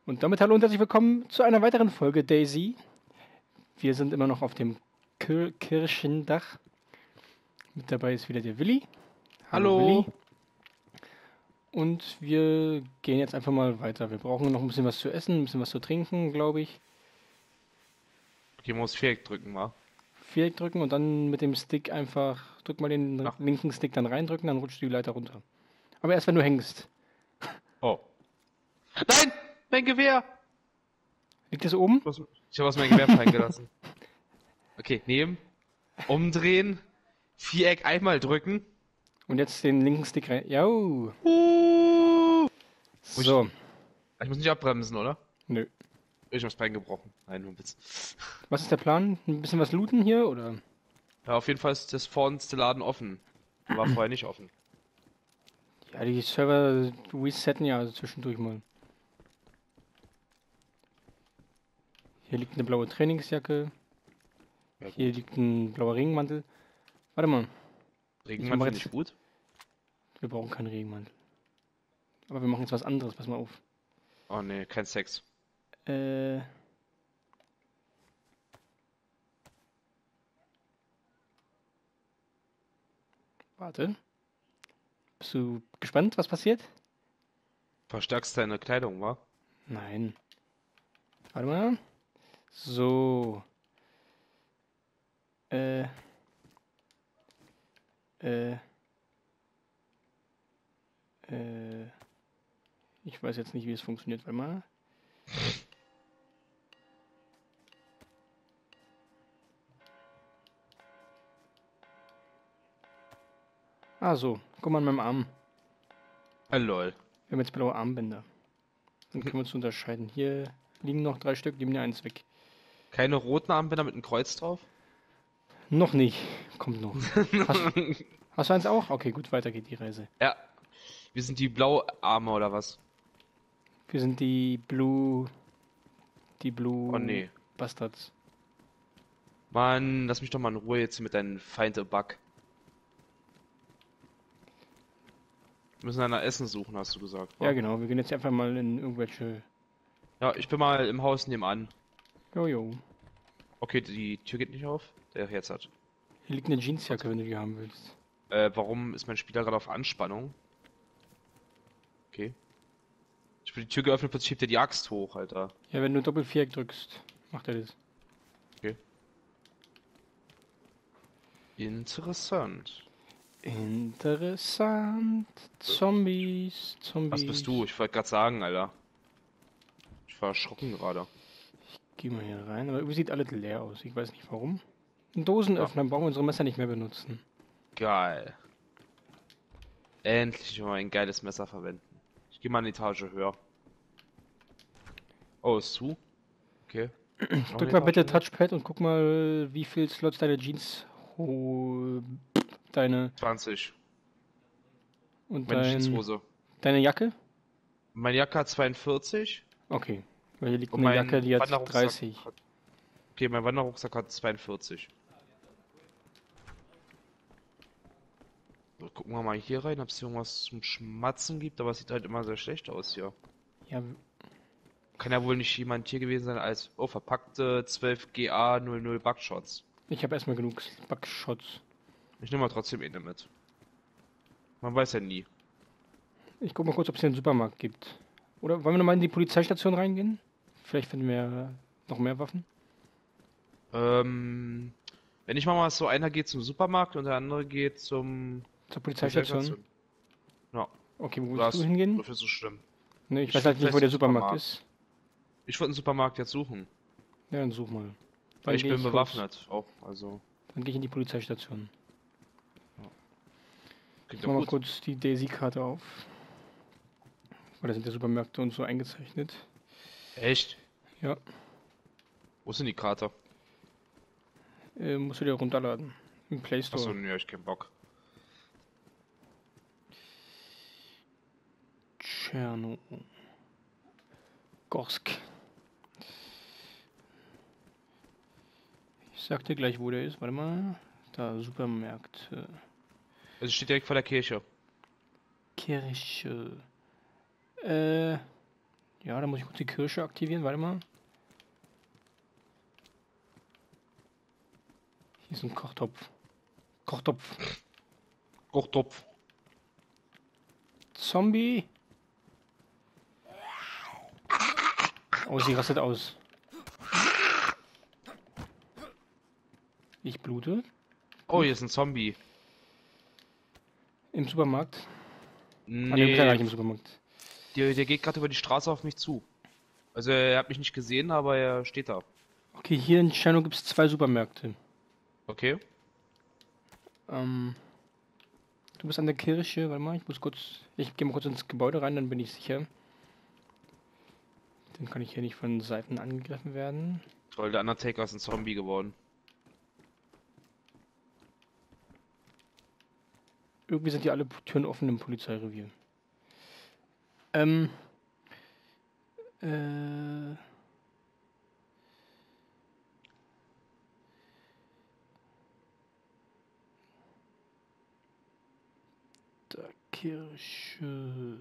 Und damit hallo und herzlich willkommen zu einer weiteren Folge Daisy. Wir sind immer noch auf dem Kirchendach. Mit dabei ist wieder der Willi. Hallo. Willi. Und wir gehen jetzt einfach mal weiter. Wir brauchen noch ein bisschen was zu essen, ein bisschen was zu trinken, glaube ich. Okay, muss Viereck drücken, wa? Viereck drücken und dann mit dem Stick einfach, drück mal den Ach. linken Stick dann reindrücken, dann rutscht die Leiter runter. Aber erst wenn du hängst. Oh. Nein! Mein Gewehr! Liegt das oben? Ich habe aus meinem Gewehr fallen gelassen. Okay, nehmen. Umdrehen. Viereck einmal drücken. Und jetzt den linken Stick rein. Jo. So. So. Ich muss nicht abbremsen, oder? Nö. Ich hab's Bein gebrochen. Nein, nur ein Witz. Was ist der Plan? Ein bisschen was looten hier, oder? Ja, auf jeden Fall ist das vornste Laden offen. War vorher nicht offen. Ja, die Server resetten ja zwischendurch mal. Hier liegt eine blaue Trainingsjacke. Ja, Hier liegt ein blauer Regenmantel. Warte mal, Regenmann finde ich gut. wir brauchen keinen Regenmantel. Aber wir machen jetzt was anderes, pass mal auf. Oh ne, kein Sex. Warte. Bist du gespannt, was passiert? Verstärkst deine Kleidung, wa? Nein. Warte mal. So. Äh. Ich weiß jetzt nicht, wie es funktioniert. Warte mal. Ah, so. Guck mal an meinem Arm. Lol. Wir haben jetzt blaue Armbänder. Dann können wir uns unterscheiden. Hier liegen noch 3 Stück, nehmen wir eins weg. Keine roten Armbänder mit einem Kreuz drauf? Noch nicht. Kommt noch. Hast du eins auch? Okay, gut, weiter geht die Reise. Ja. Wir sind die Blauarme oder was? Wir sind die Blue Oh nee. Bastards. Mann, lass mich doch mal in Ruhe jetzt hier mit deinen Find a Bug. Wir müssen nach Essen suchen, hast du gesagt. Ja, genau. Wir gehen jetzt einfach mal in irgendwelche... Ja, ich bin mal im Haus nebenan. Jojo. Okay, die Tür geht nicht auf. Der jetzt hat. Hier liegt eine Jeansjacke, wenn du die haben willst. Warum ist mein Spieler gerade auf Anspannung? Okay. Ich habe die Tür geöffnet, plötzlich hebt er die Axt hoch, Alter. Ja, wenn du Doppelviereck drückst, macht er das. Okay. Interessant. Interessant. Zombies. Was bist du? Ich wollte gerade sagen, Alter. Ich war erschrocken gerade. Geh mal hier rein, aber irgendwie sieht alles leer aus. Ich weiß nicht warum. Ein Dosenöffner, brauchen wir unsere Messer nicht mehr benutzen. Geil. Endlich mal ein geiles Messer verwenden. Ich gehe mal eine Etage höher. Oh, ist zu? Okay. Drück mal bitte Touchpad und guck mal, wie viel Slots deine Jeans deine 20. und Meine Jeanshose. deine Jacke? Meine Jacke hat 42. Okay. Weil hier liegt Und eine mein Jacke, die hat Wanderrucksack 30. Okay, mein Wanderrucksack hat 42. So, gucken wir mal hier rein, ob es irgendwas zum Schmatzen gibt, aber es sieht halt immer sehr schlecht aus hier. Ja, Kann ja wohl nicht jemand hier gewesen sein als, oh, verpackte 12 GA 00 Bugshots. ich habe erstmal genug Backshots. Ich nehme mal trotzdem eine mit. Man weiß ja nie. Ich guck mal kurz, ob es hier einen Supermarkt gibt. Oder wollen wir nochmal in die Polizeistation reingehen? Vielleicht finden wir noch mehr Waffen. Wenn ich mal so, einer geht zum Supermarkt und der andere geht zum Zur Polizeistation. Ja, Okay, wo das willst du hingehen? dafür so schlimm. Ne, ich Ich weiß halt find nicht, wo der vielleicht Supermarkt Supermarkt. ist. Ich wollte einen Supermarkt jetzt suchen. Ja, dann such mal. Weil ich geh bin kurz- bewaffnet. Auch, also. Dann gehe ich in die Polizeistation. Klingt Ich doch mach mal gut. kurz die Daisy-Karte auf. Weil da sind ja Supermärkte und so eingezeichnet. Echt? Ja, Wo ist denn die Karte? musst du dir runterladen. Im Play Store. Achso, nee, ich keinen Bock. Tscherno. Gorsk. Ich sag dir gleich, wo der ist. Warte mal. Da, Supermärkte. Also steht direkt vor der Kirche. Kirche. Ja, da muss ich kurz die Kirsche aktivieren, warte mal. Hier ist ein Kochtopf. Kochtopf. Kochtopf. Zombie. Oh, sie rastet aus. Ich blute. Oh, hier ist ein Zombie. Im Supermarkt. Ah, ne, Nee, gar nicht im Supermarkt. der geht gerade über die Straße auf mich zu. Also er hat mich nicht gesehen, aber er steht da. Okay, hier in Chino gibt es 2 Supermärkte. Okay. Du bist an der Kirche. Warte mal, ich gehe mal kurz ins Gebäude rein, dann bin ich sicher. Dann kann ich hier nicht von Seiten angegriffen werden. Toll, der Undertaker ist ein Zombie geworden. Irgendwie sind hier alle Türen offen im Polizeirevier. Äh, der Kirche.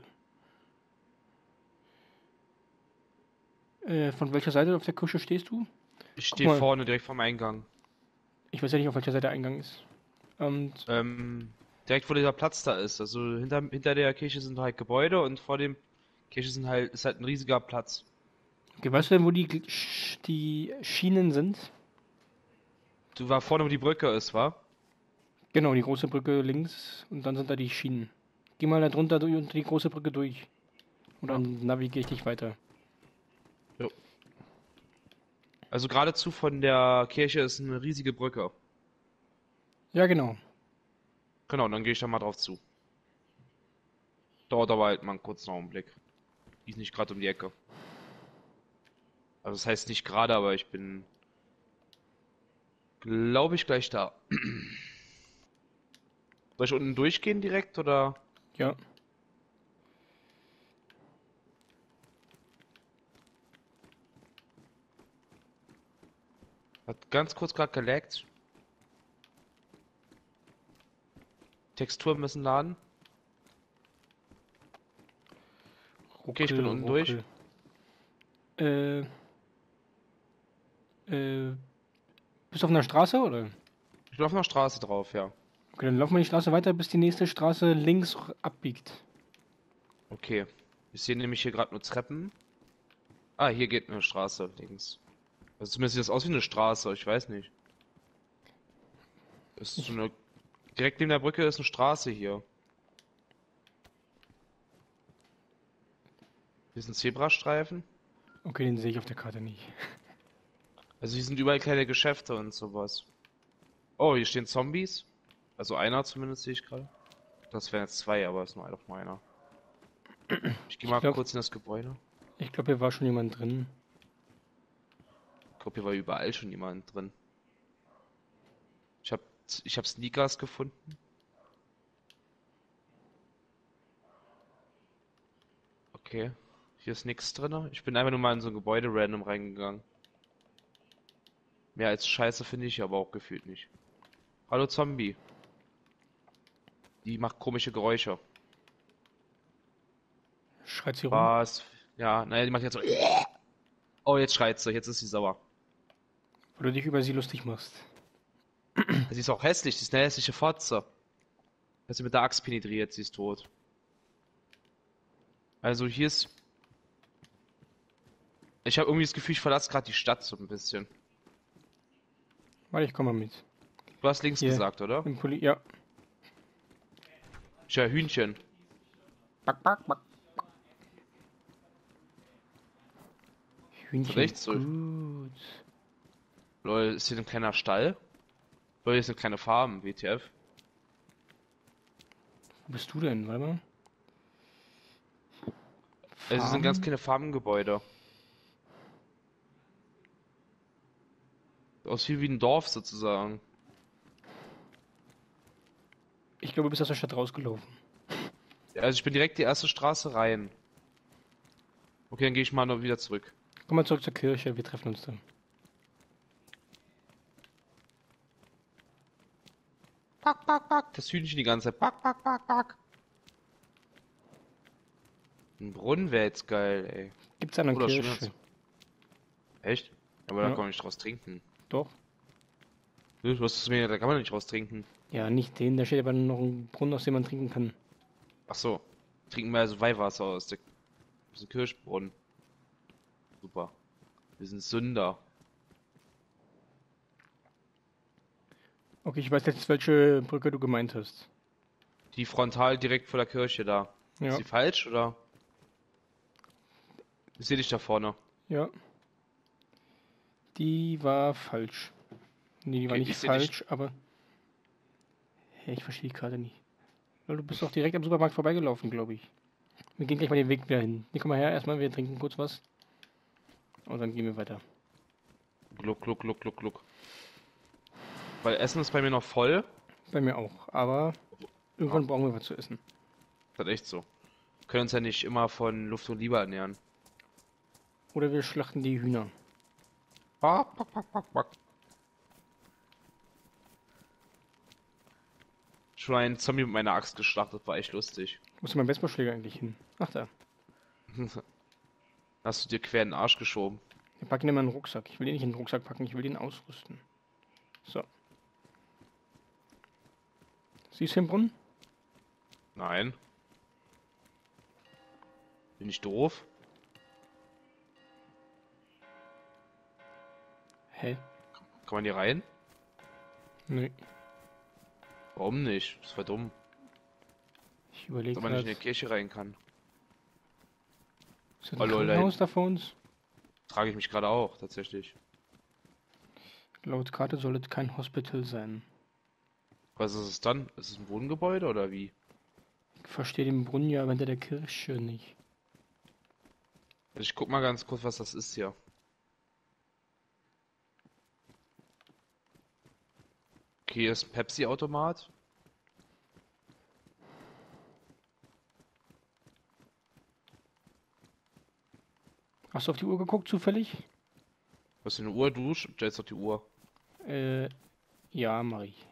Von welcher Seite auf der Kirche stehst du? Ich Guck stehe mal, vorne direkt vorm Eingang. ich weiß ja nicht, auf welcher Seite der Eingang ist. Und Direkt wo dieser Platz da ist. Also hinter der Kirche sind halt Gebäude und vor dem Kirche ist halt ein riesiger Platz. okay, weißt du denn, wo die Schienen sind? Du war vorne, wo die Brücke ist, wa? Genau, die große Brücke links und dann sind da die Schienen. Geh mal da drunter unter die große Brücke durch. Und Ja. dann navigiere ich dich weiter. Jo. Also geradezu von der Kirche ist eine riesige Brücke. Ja, genau. Genau, dann gehe ich da mal drauf zu. Dauert aber halt mal einen kurzen Augenblick. Die ist nicht gerade um die Ecke. Also das heißt nicht gerade, aber ich bin, glaube ich, gleich da. Soll ich unten durchgehen direkt oder? Ja. Hat ganz kurz gerade gelaggt. Texturen müssen laden. Okay, ich bin unten durch. Ruckel. Äh, bist du auf einer Straße, oder? Ich bin auf einer Straße drauf, ja. Okay, dann laufen wir die Straße weiter, bis die nächste Straße links abbiegt. Okay. Ich sehe nämlich hier gerade nur Treppen. Ah, hier geht eine Straße links. Also zumindest sieht das aus wie eine Straße, ich weiß nicht. Ist so eine. Direkt neben der Brücke ist eine Straße hier. Hier ist ein Zebrastreifen. Okay, den sehe ich auf der Karte nicht. Also hier sind überall kleine Geschäfte und sowas. Oh, hier stehen Zombies. Also einer zumindest sehe ich gerade. Das wären jetzt 2, aber ist nur einer. Ich gehe mal kurz in das Gebäude. Ich glaube, hier war schon jemand drin. Ich glaube, hier war überall schon jemand drin. Ich hab, ich hab Sneakers gefunden. Okay. Hier ist nichts drin. Ich bin einfach nur mal in so ein Gebäude random reingegangen. Mehr als Scheiße finde ich aber auch gefühlt nicht. Hallo Zombie. Die macht komische Geräusche. Schreit sie rum. Was? Ja, naja, die macht jetzt so. Oh, jetzt schreit sie. Jetzt ist sie sauer. Wo du dich über sie lustig machst. Sie ist auch hässlich. Sie ist eine hässliche Fotze. Hat sie mit der Axt penetriert. Sie ist tot. Also hier ist. Ich habe irgendwie das Gefühl, ich verlasse gerade die Stadt so ein bisschen. Warte, ich komme mal mit. Du hast links Hier. gesagt, oder? Ja. Ich höre Hühnchen. Back, back, back. Hühnchen. Rechts so. Gut. Lol, ist hier ein kleiner Stall? Lol, hier ist eine kleine Farm, WTF. Wo bist du denn? Warte mal. Also, es sind ganz Farm? kleine Farmgebäude. Aus viel wie ein Dorf sozusagen. Ich glaube, du bist aus der Stadt rausgelaufen. Ja, also ich bin direkt die erste Straße rein. Okay, dann gehe ich mal noch wieder zurück. Komm mal zurück zur Kirche, wir treffen uns dann. Back, back, back. Das Hühnchen die ganze Zeit. Back, back, back, back. Ein Brunnen wäre jetzt geil, ey. Gibt's an der Oder schon Kirche? jetzt. Echt? Aber da Ja, kann man nicht draus trinken. doch. Du hast es mir, da kann man nicht draus trinken. Ja, nicht den, da steht aber noch ein Brunnen, aus dem man trinken kann. Ach so. Trinken wir also Weihwasser aus dem Kirschbrunnen. Super. Wir sind Sünder. Okay, ich weiß jetzt, welche Brücke du gemeint hast. Die frontal direkt vor der Kirche da. Ist Ja, die falsch oder? Ich sehe dich da vorne. ja. Die war falsch. Nee, die war Okay, nicht ich sehe dich. falsch, aber. Hä, ich verstehe die Karte nicht. Weil du bist doch direkt am Supermarkt vorbeigelaufen, glaube ich. Wir gehen gleich mal den Weg wieder hin. Nee, komm mal her, erstmal, wir trinken kurz was. Und dann gehen wir weiter. Gluck, gluck, gluck, gluck, gluck. Weil Essen ist bei mir noch voll. Bei mir auch, aber Ah, irgendwann brauchen wir was zu essen. das ist echt so. Wir können uns ja nicht immer von Luft und Liebe ernähren. Oder wir schlachten die Hühner. Bak, bak, bak, bak, bak. Schon ein Zombie mit meiner Axt geschlachtet, war echt lustig. Wo ist denn mein Baseballschläger eigentlich hin? Ach da. Hast du dir quer in den Arsch geschoben. Wir packen den mal in den Rucksack. Ich will den nicht in den Rucksack packen, ich will den ausrüsten. So. Siehst du den Brunnen? Nein. Bin ich doof? Hä? Kann man hier rein? Nee. Warum nicht? Das war dumm. Ich überlege Dass man nicht in gerade. die Kirche rein kann. Ist das Oh ein lol, Krankenhaus da vor uns? trage ich mich gerade auch, tatsächlich. Laut Karte soll es kein Hospital sein. Was ist es dann? Ist es ein Wohngebäude oder wie? Ich verstehe den Brunnen ja hinter der Kirche nicht. Also ich guck mal ganz kurz, was das ist hier. Okay, hier ist ein Pepsi-Automat. Hast du auf die Uhr geguckt, zufällig? Was ist eine Uhr? Du stellst doch die Uhr. Äh, ja, mach ich.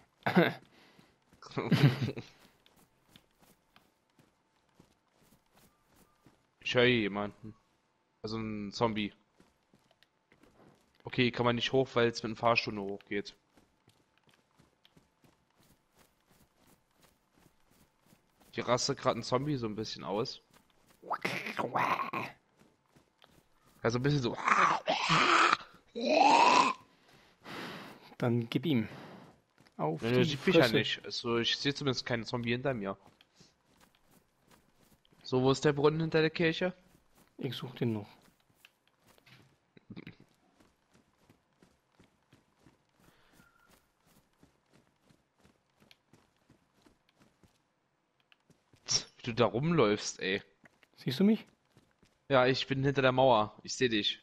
Ich höre hier jemanden. Also ein Zombie. Okay, kann man nicht hoch, weil es mit dem Fahrstuhl nur hochgeht. Hier rastet gerade ein Zombie so ein bisschen aus. Also ein bisschen so. Dann gib ihm. Auf Nö, die sieht mich ja Fresse. nicht. Also ich sehe zumindest keinen Zombie hinter mir. So, wo ist der Brunnen hinter der Kirche? Ich such den noch. Wie du da rumläufst, ey. Siehst du mich? Ja, ich bin hinter der Mauer. Ich sehe dich.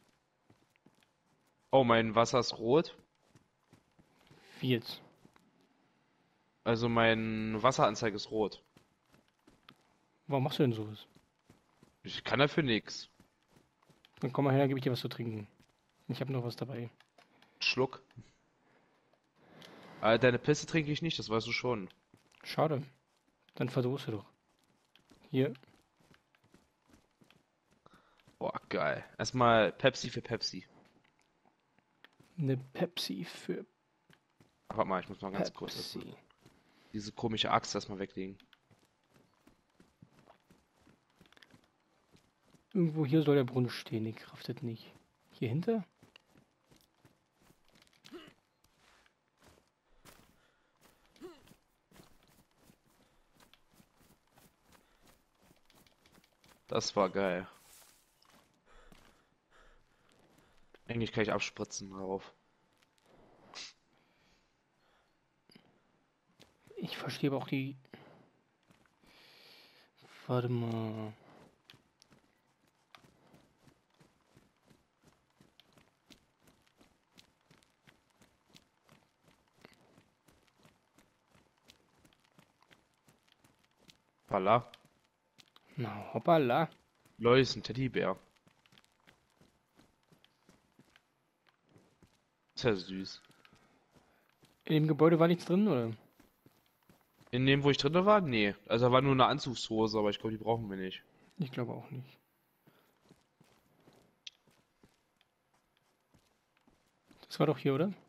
Oh, mein Wasser ist rot. Wie jetzt? Also mein Wasseranzeige ist rot. Warum machst du denn sowas? Ich kann dafür nichts. Dann komm mal her, gebe ich dir was zu trinken. Ich habe noch was dabei. Schluck. Deine Pisse trinke ich nicht, das weißt du schon. Schade. Dann verdurste doch. Hier. Boah, geil. Erstmal Pepsi für Pepsi. Eine Pepsi für Ach, warte mal, ich muss mal ganz kurz Pepsi. diese komische Axt erstmal weglegen. Irgendwo hier soll der Brunnen stehen. Ich raff das nicht. Hier hinter? Das war geil. Eigentlich kann ich abspritzen drauf. Ich verstehe aber auch die. Warte mal. Voila. Na, hoppala. Lol, ist ein Teddybär. Ist ja süß. In dem Gebäude war nichts drin, oder? In dem, wo ich drin war? Nee. Also da war nur eine Anzugshose, aber ich glaube, die brauchen wir nicht. Ich glaube auch nicht. Das war doch hier, oder?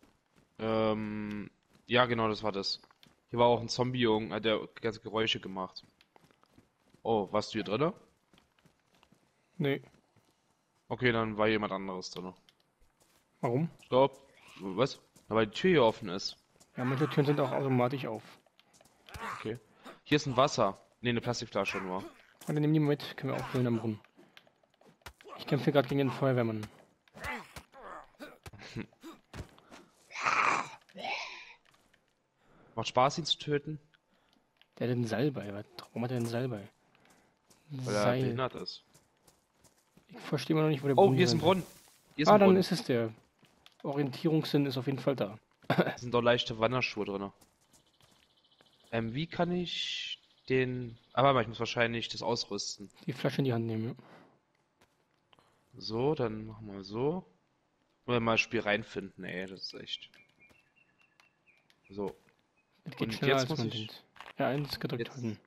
Ja, genau, das war das. Hier war auch ein Zombie, hat der ganze Geräusche gemacht. Oh, warst du hier drinne? Nee. Okay, dann war jemand anderes drinne. Warum? Stopp. Was? Weil die Tür hier offen ist. Ja, manche Türen sind auch automatisch auf. Okay. Hier ist ein Wasser. Ne, eine Plastikflasche nur. Und dann nehmen die mal mit. Können wir auch füllen am Brunnen. Ich kämpfe gerade gegen den Feuerwehrmann. Macht Spaß, ihn zu töten, Der hat einen Salbei. Warum hat er einen Salbei? weil er Seil. behindert ist. Ich verstehe immer noch nicht, wo der Oh, Brunnen hier ist ein sein Brunnen. Hier ist soll. Ah, ein dann Brunnen. ist es der. Orientierungssinn ist auf jeden Fall da. Da sind doch leichte Wanderschuhe drin. Wie kann ich den... Aber ich muss wahrscheinlich das ausrüsten. Die Flasche in die Hand nehmen. Ja. So, dann machen wir so. Oder mal das Spiel reinfinden, ey, das ist echt... So, Das geht und schneller, jetzt als muss man ich... denkt. Ja, eins gedrückt Jetzt... halten.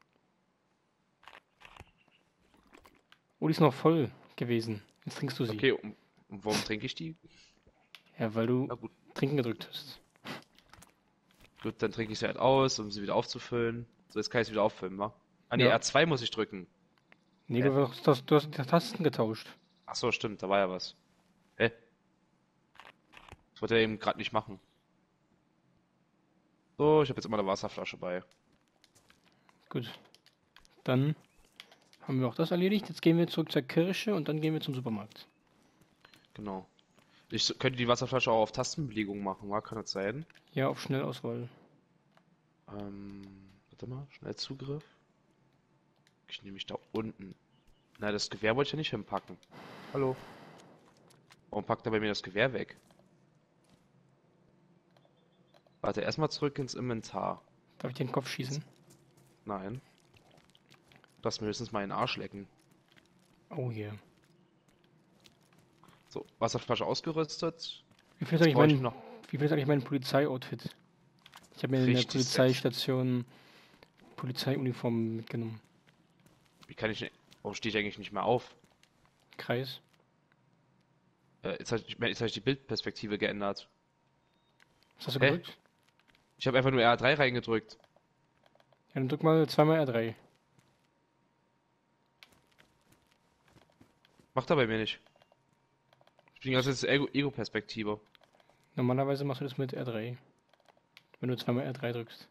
Oh, die ist noch voll gewesen. Jetzt trinkst du sie. Okay, und warum trinke ich die? Ja, weil du Na gut, trinken gedrückt hast. gut, dann trinke ich sie halt aus, um sie wieder aufzufüllen. So, jetzt kann ich sie wieder auffüllen, wa? Ah ne, Ja. R2 muss ich drücken. Nee, Hä? du hast die Tasten getauscht. Ach so, stimmt, da war ja was. Hä? Das wollte er eben gerade nicht machen. So, ich habe jetzt immer eine Wasserflasche bei. Gut. Dann haben wir auch das erledigt. Jetzt gehen wir zurück zur Kirche und dann gehen wir zum Supermarkt. Genau. Ich könnte die Wasserflasche auch auf Tastenbelegung machen, wa? Kann das sein? Ja, auf Schnellauswahl. Warte mal, Schnellzugriff. Ich nehme mich da unten. Na, das Gewehr wollte ich ja nicht hinpacken. Hallo? Warum packt er bei mir das Gewehr weg? Warte, erstmal zurück ins Inventar. Darf ich dir den Kopf schießen? Nein. Lass mir höchstens mal in den Arsch lecken. Oh, hier. So, Wasserflasche ausgerüstet. Wie viel ist Jetzt eigentlich brauche ich mein, noch. wie viel ist eigentlich mein Polizei-Outfit? Ich habe mir in der Richtig sexy. Polizeistation Polizeiuniform mitgenommen. Wie kann ich. Warum stehe ich eigentlich nicht mehr auf? Kreis. Jetzt hab ich die Bildperspektive geändert. Was hast du Hä? gedrückt? Ich habe einfach nur R3 reingedrückt. Ja, dann drück mal zweimal R3. Macht er bei mir nicht. Ich bin also jetzt Ego-Perspektive. Normalerweise machst du das mit R3. Wenn du zweimal R3 drückst.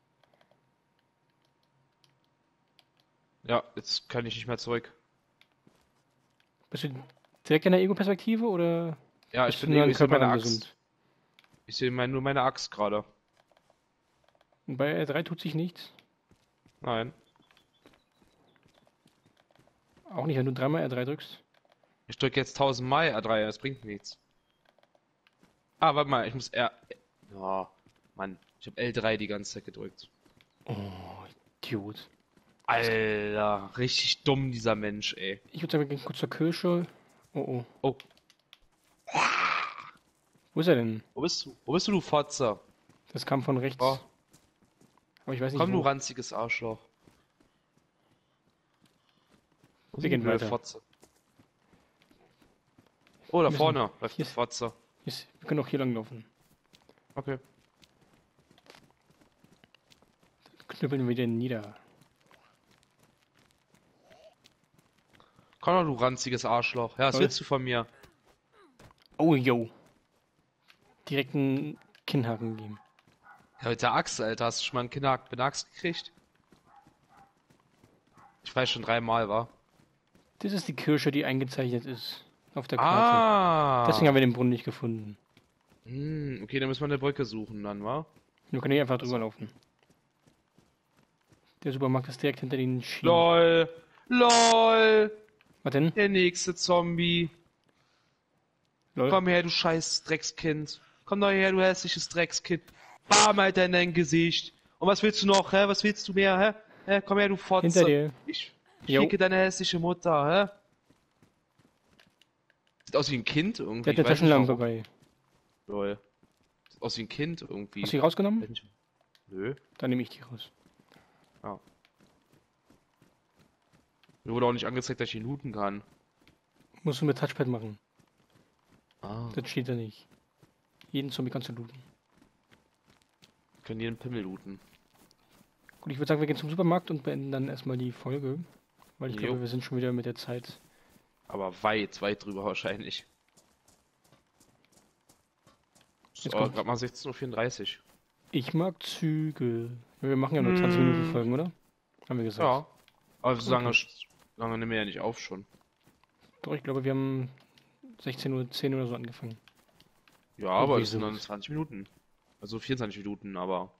Ja, jetzt kann ich nicht mehr zurück. Bist du direkt in der Ego-Perspektive oder Ja, bist ich du bin nur Ego, an ich sehe Körper meine rangesummt? Axt. Ich sehe nur meine Axt gerade. Und bei R3 tut sich nichts. Nein. Auch nicht, wenn du dreimal R3 drückst. Ich drücke jetzt 1000 Mal R3, das bringt nichts. Ah, warte mal, ich muss R. Oh, Mann, ich habe L3 die ganze Zeit gedrückt. Oh, Idiot. Alter, richtig dumm dieser Mensch, ey. Ich würde sagen, wir gehen kurz zur Kirche. Oh, oh. Oh, Wo ist er denn? wo bist du? Wo bist du, du Fotze? Das kam von rechts. Oh, Aber ich weiß nicht, komm, du wo. ranziges Arschloch. Wo Wir sind gehen die blöde weiter. Fotze? Oh, da Müssen- vorne läuft hier die ist- Fotze. Wir können auch hier lang laufen. Okay. Knüppeln wir den nieder. Komm doch, du ranziges Arschloch. Ja, was Toll. willst du von mir? Oh, yo. Direkt einen Kinnhaken geben. Ja, mit der Axt, Alter. Hast du schon mal einen Kinderhaken mit der Axt gekriegt? Ich weiß schon 3-mal, war. Das ist die Kirche, die eingezeichnet ist. Auf der Karte. Ah! Deswegen haben wir den Brunnen nicht gefunden. Okay, dann müssen wir eine Brücke suchen dann, wa? Wir können hier einfach drüber laufen. Der Supermarkt ist direkt hinter den Schienen. LOL! LOL! Was denn? Der nächste Zombie. Lol. Komm her, du scheiß Dreckskind. Komm doch her, du hässliches Dreckskind. Bam, Alter, in dein Gesicht. Und was willst du noch, hä? Was willst du mehr, hä? Hä? Komm her, du Fotze. Hinter dir. Ich Jo. ficke deine hässliche Mutter, hä? Sieht aus wie ein Kind irgendwie. Der hat eine ich weiß nicht Taschenlampe warum. bei. Lol. Sieht aus wie ein Kind irgendwie. Hast du die rausgenommen? Weiß nicht. Nö. Dann nehme ich die raus. Ja. Mir wurde auch nicht angezeigt, dass ich ihn looten kann. Musst du mit Touchpad machen. Ah, Das steht da nicht. Jeden Zombie kannst du looten. können jeden Pimmel looten. Gut, ich würde sagen, wir gehen zum Supermarkt und beenden dann erstmal die Folge. Weil ich Jo. glaube, wir sind schon wieder mit der Zeit. Aber weit, weit drüber wahrscheinlich. So, Jetzt kommt- gerade mal 16:34 Uhr. Ich mag Züge. Wir machen ja nur 20 Minuten Folgen, oder? Haben wir gesagt. Ja. Aber so lange, Okay. lange nehmen wir ja nicht auf schon. Doch, ich glaube, wir haben 16:10 Uhr oder so angefangen. Ja, aber Okay, es sind so. dann 20 Minuten. Also 24 Minuten, aber.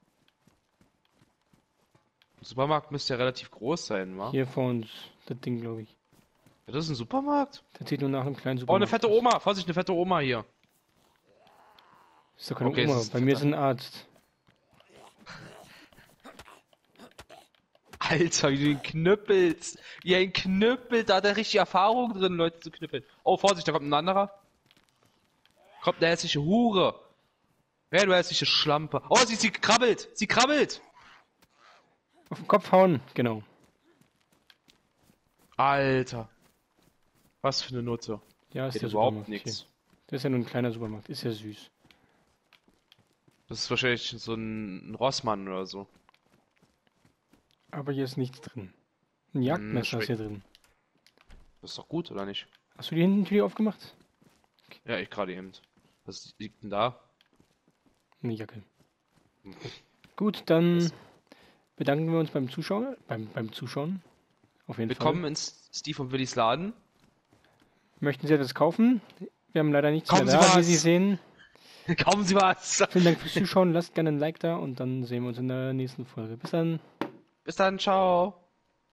Der Supermarkt müsste ja relativ groß sein, wa? Hier vor uns, das Ding, glaube ich. Ja, das ist ein Supermarkt? Das sieht nur nach einem kleinen Oh, eine Supermarkt fette aus. Oma! Vorsicht, eine fette Oma hier. Ist doch keine Okay, es Oma. ist Bei mir fetter. ist ein Arzt. Alter, wie du ihn knüppelst. Wie er ihn knüppelt, da hat er richtig Erfahrung drin, Leute zu knüppeln. Oh, Vorsicht, da kommt ein anderer. Kommt eine hässliche Hure. Ja, du hässliche Schlampe. Oh, sie krabbelt! Sie krabbelt! Auf den Kopf hauen, genau. Alter. Was für eine Nutte. Ja, ist Geht der überhaupt Supermarkt hier. nichts. Das ist ja nur ein kleiner Supermarkt. Ist ja süß. Das ist wahrscheinlich so ein Rossmann oder so. Aber hier ist nichts drin. Ein Jagdmesser ist hier drin. Das ist doch gut, oder nicht? Hast du die hinten Tür aufgemacht? Ja, ich gerade eben. Was liegt denn da? Eine Jacke. Gut, dann bedanken wir uns beim Zuschauen. Beim Zuschauen. Auf jeden Fall. Willkommen ins Steve und Willys Laden. Möchten Sie etwas kaufen? Wir haben leider nichts Kaufen mehr Sie da, wie was! Sie sehen. Kaufen Sie was! Vielen Dank fürs Zuschauen. Lasst gerne ein Like da und dann sehen wir uns in der nächsten Folge. Bis dann. Bis dann, ciao!